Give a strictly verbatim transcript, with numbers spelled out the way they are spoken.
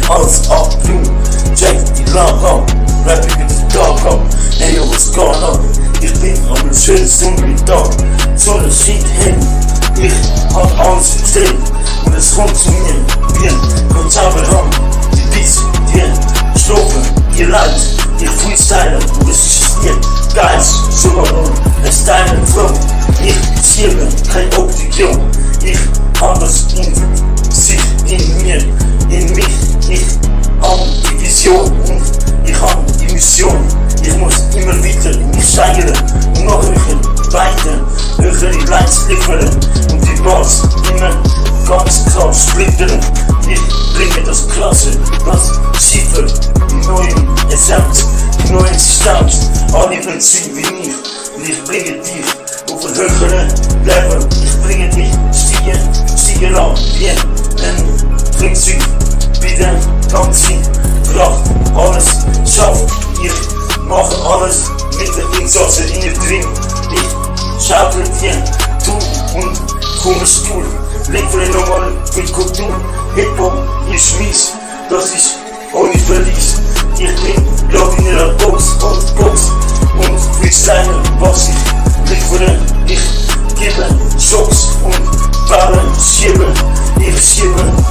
alles ab, du. Check die Lampe, rap ich mit der Tag ab. Hey yo, what's going on? Ich bin am schönen sonnigen Tag. Sonne schiet hin, ich hab alles gesehen. Und es kommt zu mir, wie ein Konzertbeton. Die Beats, die Strophen, die Leid, die Freestyle, und es ist mir Geist, sogar nur ein Style und Flow. Ich schiebe kein Option, ich hab es in sich, in mir, in mich. Ich hab die Vision und ich hab die Mission. Ich muss immer wieder mich steigern und noch höher, weiter, höher die Lines liefern und die Bars immer ganz klar splittern. Ich bringe das Klasse, das Schiffer, die neuen Essenz, die neuen Substanz, alle Prinzipien wie mich. Und ich bringe dich auf ein höheres Level. Ich bringe dich stiegen, stiegen an wie ein Prinzip, wie den ganzen Kraft, alles schafft. Ich mache alles mit der Insasse in der Drin. Ich schaukel dir zu und komme Stuhl. Leg für den normalen Kultur. Hip-Hop ist mies, das ist ohne Verlies. Ich bin laut in der Box und Box und Freestyle, was ich liefere. Ich gebe Schocks und Ballen schiebe. Ich schiebe